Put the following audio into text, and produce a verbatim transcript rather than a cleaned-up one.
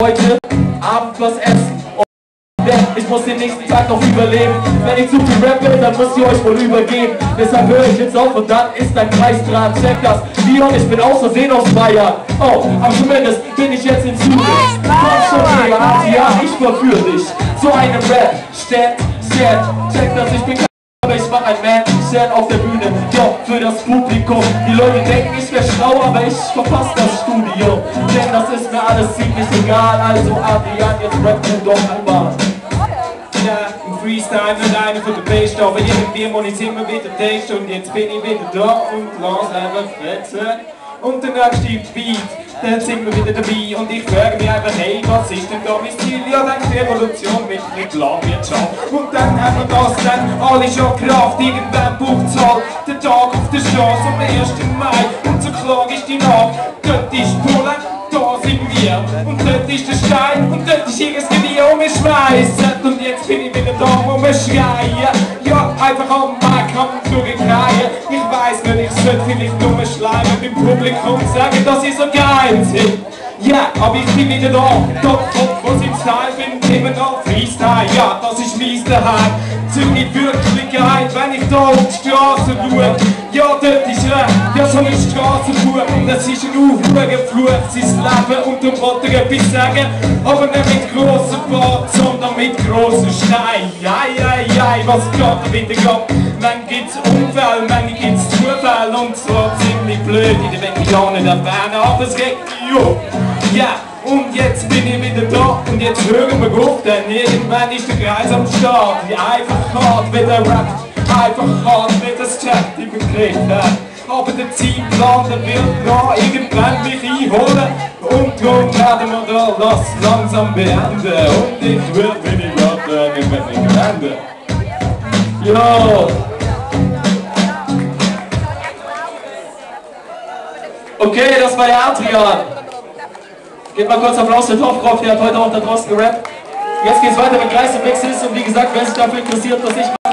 heute Abend was essen. Ich muss den nächsten Tag noch überleben. Wenn ich zu viel rappe, dann müsst ihr euch wohl übergeben. Deshalb höre ich jetzt auf und dann ist der Kreis dran. Check das, Leon, ich bin aus Versehen aus Bayern. Oh, aber zumindest bin ich jetzt in Zürich. Komm schon her, ja, ich verführe dich. So eine Rap, Stand, Stand. Check das, ich bin kein, aber ich mach ein Man, Stand auf der Bühne. Jo, für das Publikum. Die Leute denken, ich wär schlau, aber ich verpasse das Studio. Denn das ist mir alles ziemlich egal. Also Adrian, jetzt rappt mir doch einmal. Im Freestyle mit einer von der Beste, aber irgendwie muss ich immer wieder testen und jetzt bin ich wieder da und lass einfach fressen. Und der nächste Beat, dann sind wir wieder dabei und ich frage mich einfach, hey, was ist denn da mein Ziel? Ja, dann die Revolution mit der Landwirtschaft. Und dann haben wir das dann alle schon Kraft, irgendwann bucht's halt der Tag auf der Straße am ersten Mai. Und so klar ist die Nacht, dort ist Pulle, da sind wir. Und dort ist der Stein und dort ist ihr Gewehr und wir schmeißen. Und jetzt bin ich wieder da, wo wir schreien. Ja, einfach am Mic kann man durchkreien. Ich weiss nicht, ich sollte vielleicht nur schleimen beim Publikum sagen, dass ich so geil bin. Ja, aber ich bin wieder da, Top, Top, was im Style bin, immer noch Freestyle. Ja, das ist mies daheim. Ziemlich Wirklichkeit, wenn ich da auf die Straße schaue. Ja, dort ist er, ja, so ein Strassenbuch. Das ist ein Aufruhrfluch, sein Leben und da wollte er etwas sagen. Aber nicht mit grossen Bart, sondern mit grossen Steinen. Ei, ei, ei, was geht da wieder ab? Manchmal gibt's Unfälle, manchmal gibt's Zufälle und zwar ziemlich blöd, in der Vektianen der Bären, aber es regt mich auf. Ja, und jetzt bin ich wieder da und jetzt hören wir auf, denn irgendwann ist der Kreis am Start. Wie einfach hart wie der Rap, einfach hart wie das Chat im Begriff. Aber der Zeitplan, der wird noch irgendwann mich einholen. Und darum werden wir da das langsam beenden. Und ich will, wenn ich warte, ich werde nicht beenden. Jo! Okay, das war der Adrian. Gebt mal kurz Applaus für Topfkopf, der hat heute auch da draußen gerappt. Jetzt geht's weiter mit Kreis und Mixes und wie gesagt, wer sich dafür interessiert, dass ich